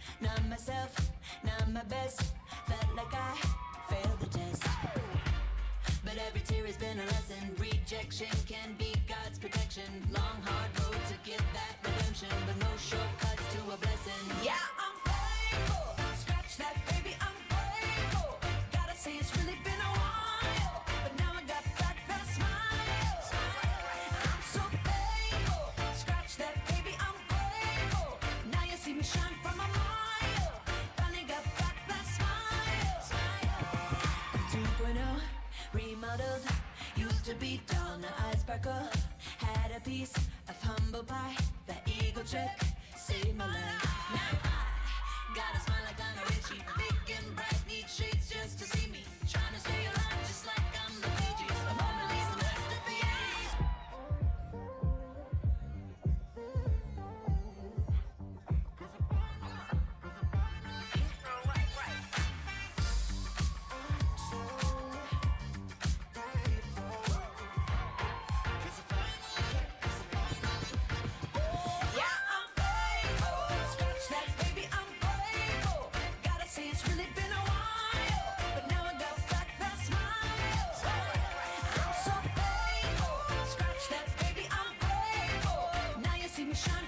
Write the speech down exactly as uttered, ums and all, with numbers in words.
not myself, not my best. Felt like I failed the test. But every tear has been a lesson. Rejection can be God's protection. Long hard road to get that redemption, but no shortcuts to a blessing. Yeah, I'm faithful. Scratch that, baby, I'm grateful. Gotta say it's really been a while, but now I got back that smile. I'm so faithful. Scratch that, baby, I'm grateful. Now you see me shine from a mile. Finally got back that smile. two point oh, remodeled. Used to be dull, now I sparkle. Had a piece of humble pie. That eagle trick saved my life. Now I got a smile like I'm a Richie. Big and bright, need shades just to see me. Trying to stay alive just like I'm the Bee Gees. A Mona Lisa masterpiece. Shine